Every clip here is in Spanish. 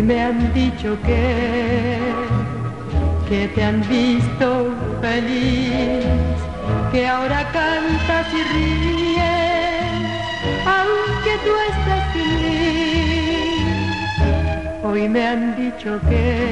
me han dicho que te han visto feliz, que ahora cantas y ríes, aunque tú estás sin mí. Hoy me han dicho que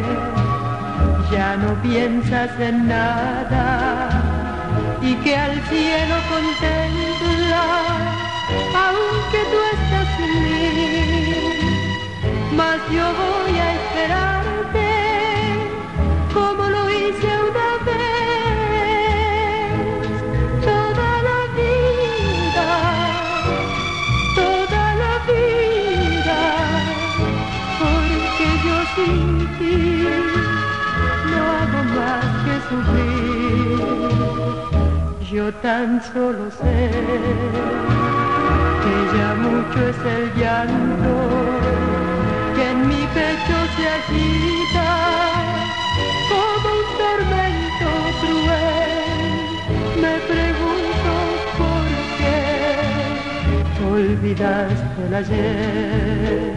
ya no piensas en nada y que al cielo contemplas, aunque tú estás sin mí. Mas yo voy a esperarte como lo hice una vez, toda la vida, porque yo sin ti no hago más que sufrir. Yo tan solo sé que ya mucho es el llanto que en mi pecho se agita como un tormento cruel. Me pregunto por qué olvidaste el ayer.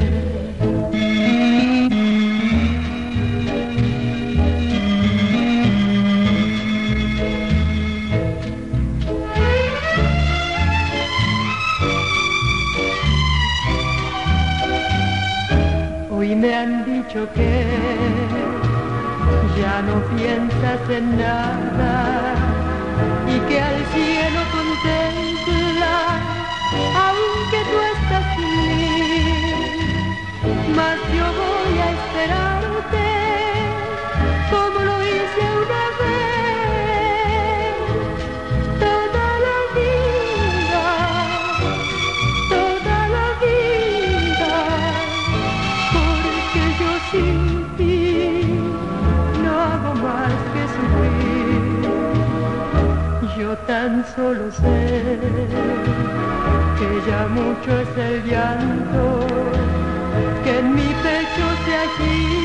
Hoy me han dicho que ya no piensas en nada y que al cielo contemplas, aunque tú estás sin mí. Mas yo voy a esperarte como lo hice una vez, toda la vida, porque yo sin ti no hago más que sufrir. Yo tan solo sé que ya mucho es el llanto que en mi pecho se agita